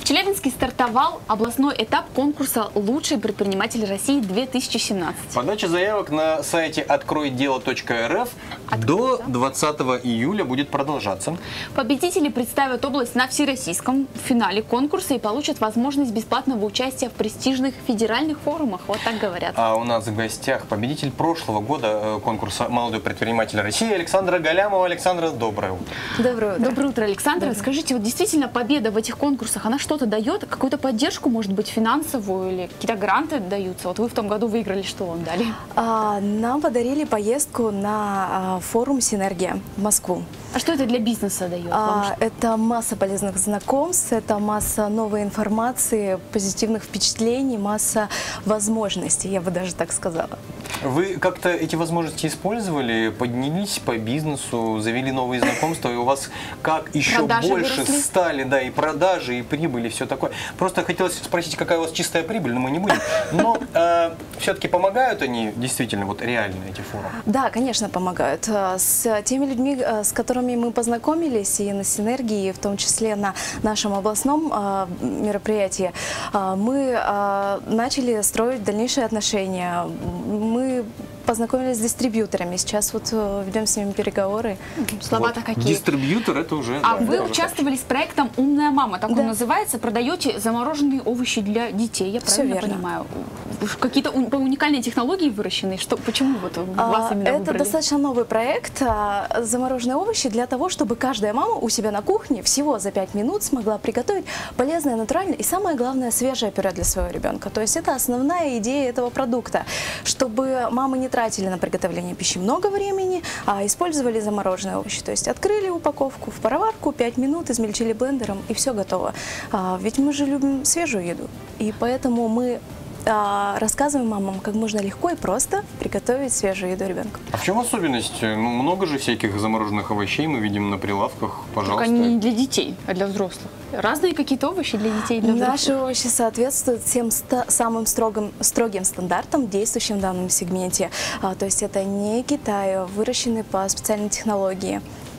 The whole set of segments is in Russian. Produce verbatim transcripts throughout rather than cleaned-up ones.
В Челябинске стартовал областной этап конкурса «Лучший предприниматель России две тысячи семнадцать». Подача заявок на сайте открой дело точка эр эф до двадцатого июля будет продолжаться. Победители представят область на всероссийском финале конкурса и получат возможность бесплатного участия в престижных федеральных форумах. Вот так говорят. А у нас в гостях победитель прошлого года конкурса «Молодой предприниматель России» Александра Галямова. Александра, доброе утро. Доброе утро. Доброе утро, Александра. Доброе. Скажите, вот действительно победа в этих конкурсах, она что-то дает? Какую-то поддержку, может быть, финансовую или какие-то гранты даются? Вот вы в том году выиграли, что вам дали? А, нам подарили поездку на а, форум «Синергия» в Москву. А что это для бизнеса дает? А, это масса полезных знакомств, это масса новой информации, позитивных впечатлений, масса возможностей, я бы даже так сказала. Вы как-то эти возможности использовали, поднялись по бизнесу, завели новые знакомства, и у вас как еще продажи больше выросли? Стали, да, и продажи, и прибыль, и все такое. Просто хотелось спросить, какая у вас чистая прибыль, но мы не будем. Но э, все-таки помогают они действительно, вот реально, эти форумы? Да, конечно, помогают. С теми людьми, с которыми мы познакомились, и на Синергии, в том числе на нашем областном э, мероприятии, э, мы э, начали строить дальнейшие отношения. Мы познакомились с дистрибьюторами. Сейчас вот ведем с ними переговоры. Слова-то вот. какие. Дистрибьютор это уже... А да, вы да, участвовали с проектом «Умная мама», так да. он называется. Продаете замороженные овощи для детей, я Все правильно верно. понимаю? Какие-то уникальные технологии выращены? Что, почему вот вас именно Это выбрали? достаточно новый проект. Замороженные овощи для того, чтобы каждая мама у себя на кухне всего за пять минут смогла приготовить полезное, натуральное и, самое главное, свежее пюре для своего ребенка. То есть это основная идея этого продукта, чтобы мамы не тратили на приготовление пищи много времени, а использовали замороженные овощи. То есть открыли упаковку в пароварку, пять минут, измельчили блендером, и все готово. А, ведь мы же любим свежую еду, и поэтому мы а, рассказываем мамам, как можно легко и просто приготовить свежую еду ребенку. А в чем особенность? Ну, много же всяких замороженных овощей мы видим на прилавках. Пожалуйста. Только не для детей, а для взрослых. Разные какие-то овощи для детей и для взрослых? Наши овощи соответствуют всем самым строгим, строгим стандартам, действующим в данном сегменте. А, то есть это не Китай, выращены по специальной технологии.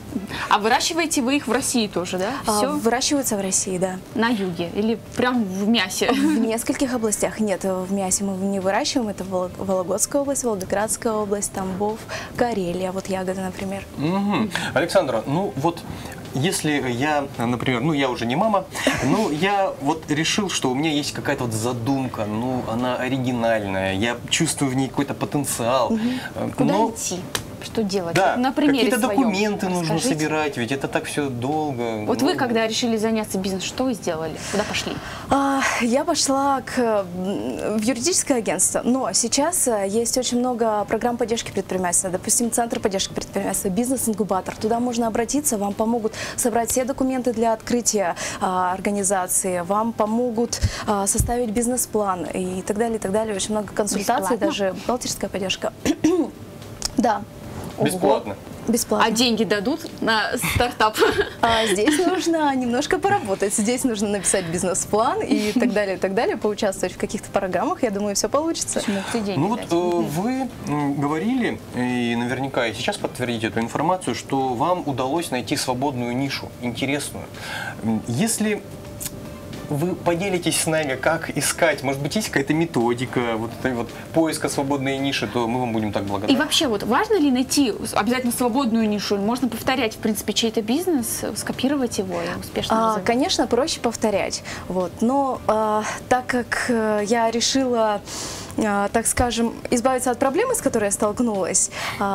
А выращиваете вы их в России тоже, да? Все? А, выращиваются в России, да. На юге или прям в мясе? В нескольких областях. Нет, в мясе мы не выращиваем. Это Вологодская область, Волгоградская область, Тамбов, Карелия. Вот ягоды, например. Угу. Александра, ну вот... Если я, например, ну я уже не мама, ну я вот решил, что у меня есть какая-то вот задумка, ну она оригинальная, я чувствую в ней какой-то потенциал. Угу. Куда но... идти? Что делать? Да, на примере какие-то документы нужно расскажите. собирать, ведь это так все долго. Вот ну... вы, когда решили заняться бизнесом, что вы сделали? Куда пошли? А, я пошла к, в юридическое агентство, но сейчас есть очень много программ поддержки предпринимательства, допустим, Центр поддержки предпринимательства, бизнес-инкубатор. Туда можно обратиться, вам помогут собрать все документы для открытия а, организации, вам помогут а, составить бизнес-план и так далее, и так далее. Очень много консультаций, Бесплатно? даже бухгалтерская поддержка. Да. Бесплатно? Бесплатно. А деньги дадут на стартап? А здесь нужно немножко поработать. Здесь нужно написать бизнес-план и так далее, и так далее, поучаствовать в каких-то программах. Я думаю, все получится. Почему? Ты деньги ну вот дать? э, вы говорили, и наверняка и сейчас подтвердите эту информацию, что вам удалось найти свободную нишу, интересную. Если... Вы поделитесь с нами, как искать, может быть, есть какая-то методика вот этой вот поиска свободной ниши, то мы вам будем так благодарны. И вообще, вот важно ли найти обязательно свободную нишу? Можно повторять, в принципе, чей-то бизнес, скопировать его и успешно а, Конечно, проще повторять. Вот. Но а, так как я решила... так скажем, избавиться от проблемы, с которой я столкнулась,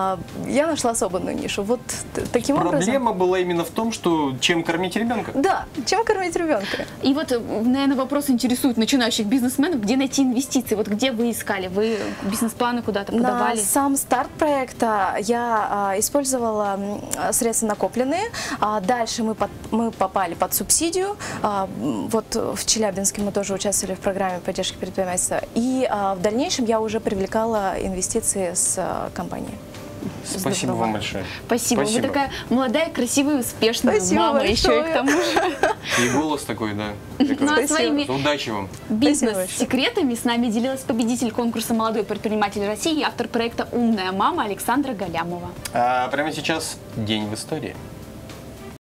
я нашла свободную нишу. Вот таким Проблема образом... Проблема была именно в том, что чем кормить ребенка? Да, чем кормить ребенка. И вот, наверное, вопрос интересует начинающих бизнесменов, где найти инвестиции, вот где вы искали, вы бизнес-планы куда-то подавали? На сам старт проекта я использовала средства накопленные, дальше мы, под, мы попали под субсидию, вот в Челябинске мы тоже участвовали в программе поддержки предпринимательства, и в В дальнейшем я уже привлекала инвестиции с компанией. Спасибо Здорово. Вам большое. Спасибо. Спасибо. Вы такая молодая, красивая, успешная Спасибо мама большое. еще и к тому же. И голос такой, да. Ну, а своими удачи вам. Бизнес-секретами с нами делилась победитель конкурса «Молодой предприниматель России» и автор проекта «Умная мама» Александра Галямова. А прямо сейчас день в истории.